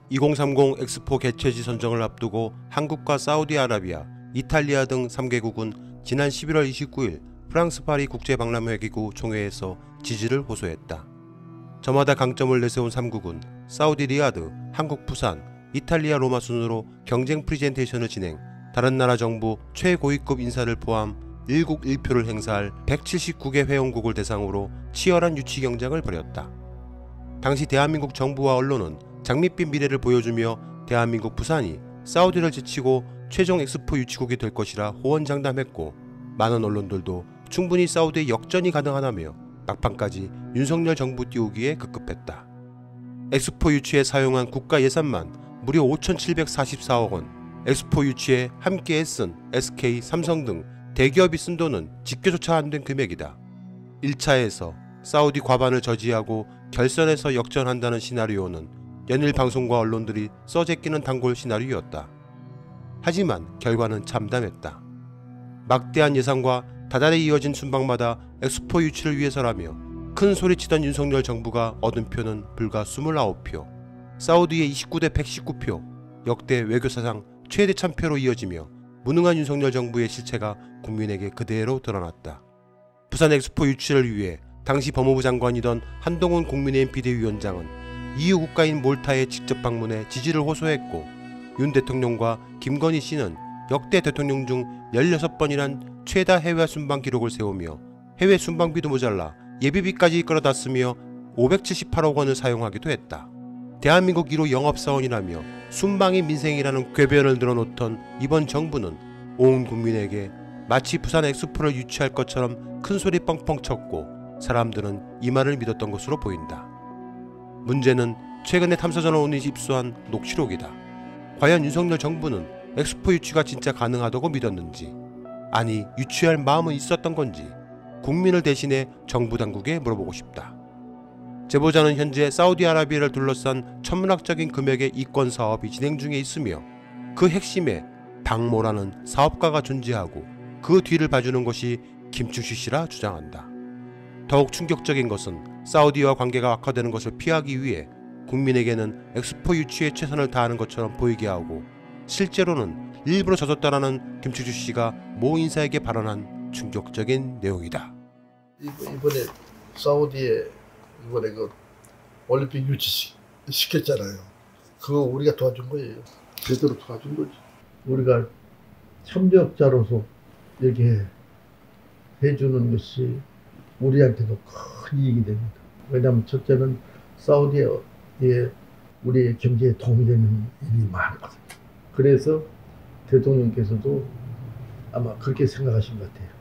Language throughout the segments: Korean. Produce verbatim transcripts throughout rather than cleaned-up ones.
이천삼십 엑스포 개최지 선정을 앞두고 한국과 사우디아라비아, 이탈리아 등 삼 개국은 지난 십일월 이십구일 프랑스 파리 국제박람회기구 총회에서 지지를 호소했다. 저마다 강점을 내세운 삼국은 사우디 리야드, 한국 부산, 이탈리아 로마 순으로 경쟁 프리젠테이션을 진행, 다른 나라 정부 최고위급 인사를 포함 일국 일표를 행사할 백칠십구 개 회원국을 대상으로 치열한 유치 경쟁을 벌였다. 당시 대한민국 정부와 언론은 장밋빛 미래를 보여주며 대한민국 부산이 사우디를 제치고 최종 엑스포 유치국이 될 것이라 호언장담했고, 많은 언론들도 충분히 사우디의 역전이 가능하다며 막판까지 윤석열 정부 띄우기에 급급했다. 엑스포 유치에 사용한 국가 예산만 무려 오천칠백사십사억 원, 엑스포 유치에 함께 애쓴 에스케이, 삼성 등 대기업이 쓴 돈은 집계조차 안 된 금액이다. 일 차에서 사우디 과반을 저지하고 결선에서 역전한다는 시나리오는 연일 방송과 언론들이 써제끼는 단골 시나리오였다. 하지만 결과는 참담했다. 막대한 예산과 다달이 이어진 순방마다 엑스포 유치를 위해서라며 큰 소리치던 윤석열 정부가 얻은 표는 불과 이십구 표, 사우디의 이십구 대 백십구 표, 역대 외교사상 최대 참패로 이어지며 무능한 윤석열 정부의 실체가 국민에게 그대로 드러났다. 부산 엑스포 유치를 위해 당시 법무부 장관이던 한동훈 국민의힘 비대위원장은 이유 국가인 몰타에 직접 방문해 지지를 호소했고, 윤 대통령과 김건희 씨는 역대 대통령 중 열여섯 번이란 최다 해외 순방 기록을 세우며 해외 순방비도 모자라 예비비까지 끌어다 쓰며 오백칠십팔억 원을 사용하기도 했다. 대한민국 일 호 영업사원이라며 순방이 민생이라는 궤변을 늘어놓던 이번 정부는 온 국민에게 마치 부산 엑스포를 유치할 것처럼 큰소리 뻥뻥 쳤고, 사람들은 이 말을 믿었던 것으로 보인다. 문제는 최근에 탐사전원이 입수한 녹취록이다. 과연 윤석열 정부는 엑스포 유치가 진짜 가능하다고 믿었는지, 아니 유치할 마음은 있었던 건지 국민을 대신해 정부 당국에 물어보고 싶다. 제보자는 현재 사우디아라비아를 둘러싼 천문학적인 금액의 이권 사업이 진행 중에 있으며, 그 핵심에 박모라는 사업가가 존재하고 그 뒤를 봐주는 것이 김충식 씨라 주장한다. 더욱 충격적인 것은 사우디와 관계가 악화되는 것을 피하기 위해 국민에게는 엑스포 유치에 최선을 다하는 것처럼 보이게 하고, 실제로는 일부러 젖었다라는 김충식 씨가 모 인사에게 발언한 충격적인 내용이다. 이번에 사우디에 이번에 그 올림픽 유치 시켰잖아요. 그거 우리가 도와준 거예요. 제대로 도와준 거지. 우리가 협력자로서 이렇게 해주는 것이 우리한테도 큰 이익이 됩니다. 왜냐하면 첫째는 사우디에 우리의 경제에 도움이 되는 일이 많거든요. 그래서 대통령께서도 아마 그렇게 생각하신 것 같아요.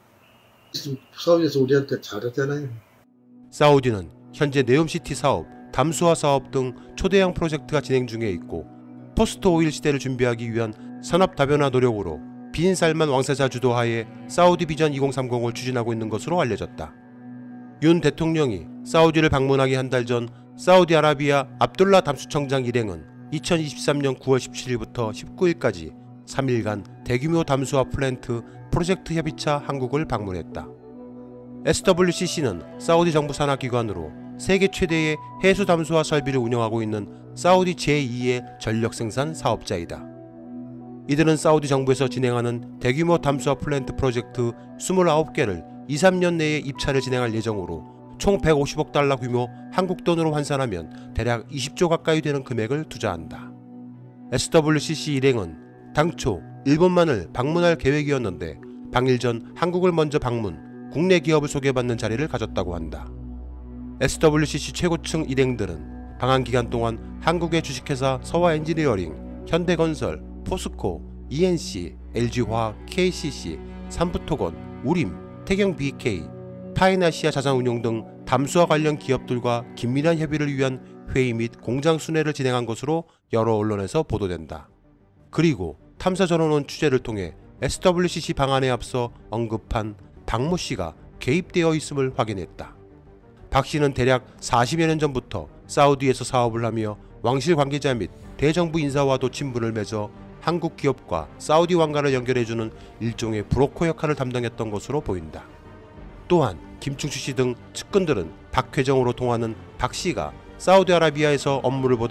사우디에서 우리한테 잘하잖아요. 사우디는 현재 네옴시티 사업, 담수화 사업 등 초대형 프로젝트가 진행 중에 있고, 포스트 오일 시대를 준비하기 위한 산업 다변화 노력으로 빈 살만 왕세자 주도하에 사우디 비전 이천삼십을 추진하고 있는 것으로 알려졌다. 윤 대통령이 사우디를 방문하기 한 달 전 사우디아라비아 압둘라 담수청장 일행은 이천이십삼년 구월 십칠일부터 십구일까지 삼 일간 대규모 담수화 플랜트 프로젝트 협의차 한국을 방문했다. 에스더블유씨씨는 사우디 정부 산하기관으로 세계 최대의 해수 담수화 설비를 운영하고 있는 사우디 제이의 전력 생산 사업자이다. 이들은 사우디 정부에서 진행하는 대규모 담수화 플랜트 프로젝트 이십구 개를 이, 삼 년 내에 입찰을 진행할 예정으로 총 백오십억 달러 규모 한국 돈으로 환산하면 대략 이십조 가까이 되는 금액을 투자한다. 에스더블유씨씨 일행은 당초 일본만을 방문할 계획이었는데 방일 전 한국을 먼저 방문, 국내 기업을 소개받는 자리를 가졌다고 한다. 에스더블유씨씨 최고층 일행들은 방한 기간 동안 한국의 주식회사 서화엔지니어링, 현대건설, 포스코, 이엔씨, 엘지화학, 케이씨씨, 삼부토건, 우림, 태경비케이, 파인아시아 자산운용 등 담수화 관련 기업들과 긴밀한 협의를 위한 회의 및 공장 순회를 진행한 것으로 여러 언론에서 보도된다. 그리고 탐사전원원 취재를 통해 에스더블유씨씨 방안에 앞서 언급한 박모 씨가 개입되어 있음을 확인했다. 박 씨는 대략 사십여 년 전부터 사우디에서 사업을 하며 왕실 관계자 및 대정부 인사와도 친분을 맺어 한국 기업과 사우디 왕가를 연결해주는 일종의 브로커 역할을 담당했던 것으로 보인다. 또한 김충식 씨 등 측근들은 박 회장으로 통하는 박 씨가 사우디아라비아에서 업무를 보다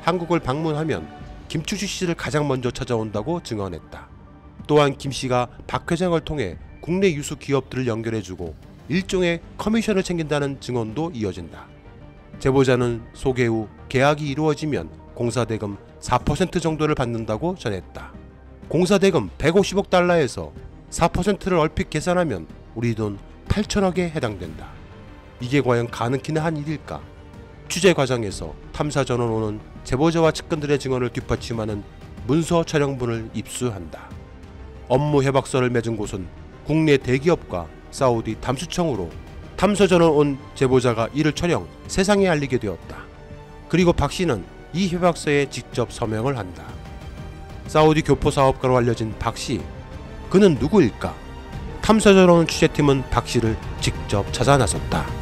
한국을 방문하면 김추식 씨를 가장 먼저 찾아온다고 증언했다. 또한 김 씨가 박 회장을 통해 국내 유수 기업들을 연결해주고 일종의 커미션을 챙긴다는 증언도 이어진다. 제보자는 소개 후 계약이 이루어지면 공사대금 사 퍼센트 정도를 받는다고 전했다. 공사대금 백오십억 달러에서 사 퍼센트를 얼핏 계산하면 우리 돈 팔천억에 해당된다. 이게 과연 가능키나 한 일일까? 취재 과정에서 탐사 전원호는 제보자와 측근들의 증언을 뒷받침하는 문서 촬영본을 입수한다. 업무 협약서를 맺은 곳은 국내 대기업과 사우디 탐수청으로 탐사 전원 온 제보자가 이를 촬영 세상에 알리게 되었다. 그리고 박 씨는 이 협약서에 직접 서명을 한다. 사우디 교포 사업가로 알려진 박 씨. 그는 누구일까? 탐사 전원 취재팀은 박 씨를 직접 찾아 나섰다.